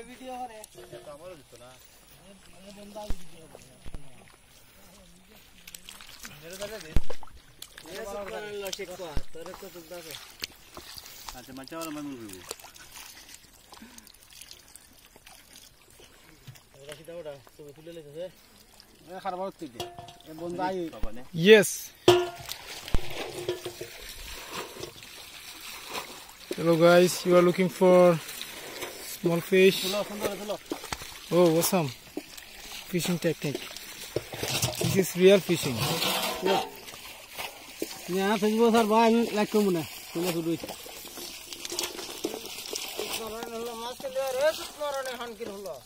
Video করে এটা আমারও দিত না বন্ধা ভিডিও করে মেরে দাঁড়িয়ে দে লসিক কো তোরে তো দুদাছে আচ্ছা মাচা वाला मैं मुर्गी ওরা সিধা ওটা তো তুলে লেছে এ খারাপ হচ্ছে এ বন্ধা আই Yes. Hello guys, you are looking for small fish. Oh, awesome. Fishing technique. This is real fishing. यहाँ फेसबुक सर भाई लाइक कम ना तुम शुरू নরনে হলো মাছ লে রে নরনে হানকির হলো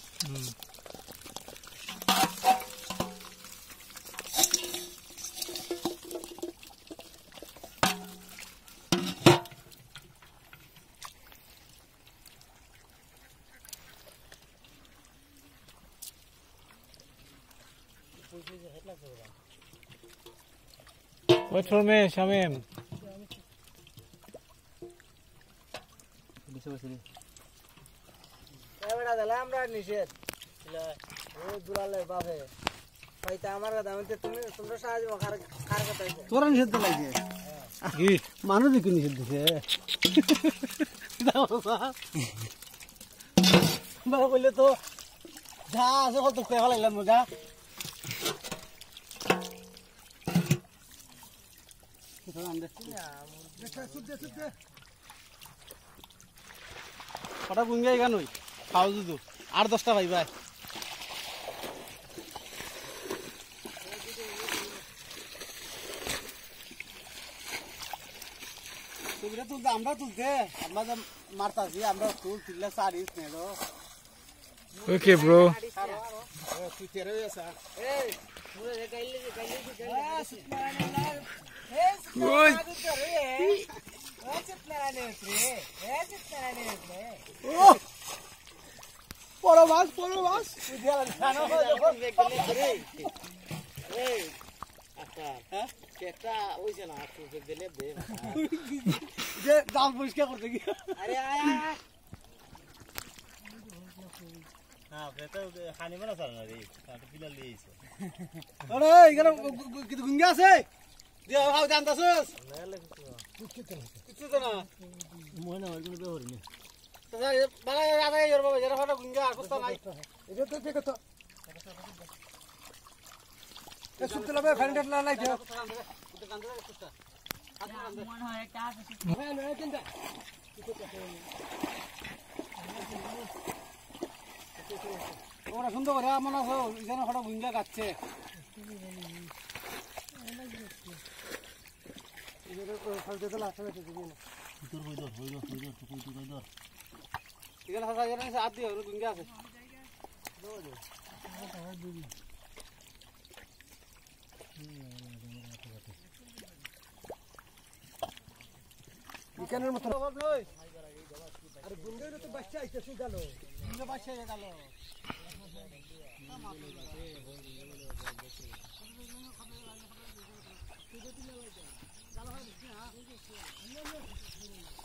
Wait for me, Shamim. এবারে দিলে আমরা নিষেধ ও দুলালে বাপে পাইতা আমার কথা আমি তোমরা সাহায্য কার কথা হইছে তোরা নিষেধ লাগে Gi. মানুষ কি নিষেধ দিছে বাবা কইলে তো যা আছে কত কই ফলাইলাম মজা কটা গুঙ্গাই গান ওই খাও দুদু আর 10টা ভাই ভাই তুইরা তুলতে আমরা তুলতে আমরা যে মারতাছি আমরা তুললে সারিস নেড়ো Okay, bro. তুই তেরে আছে এই পুরো গাইলে Oi. বড় মাছ যে জাল পরিষ্কার করতে গিয়ে না এটা খানি মানা চাল না রে এটা পিলা লিয়েছে আরে এখানে কিছু গুঙ্গা আছে দিয়ে হাও জানতাছস কিছু তো না মনে হয় কোনো বেহর নেই তাহলে বালা আগে এর বাবা যারা ফটো গুঙ্গা করতে নাই এটা তো ঠিক তো এ সুতলে বে ফ্যান্ডেট লা নাই দে মনে হয় একটা আছে হ্যাঁ না চিন্তা ওরা সুন্দর করে মনে আছে এখানে ফটো গুঙ্গা কাটছে এদের ফলতে তো লাস্ট হয়েছে দিন তোর কই দর এখানে হাসা গেলে হাত দিয়ে গুঙ্গা আছে এখানের মতো আরে গুঙ্গের তো বাচ্চা আইতেছে গেল গুঙ্গা বাচ্চা গেল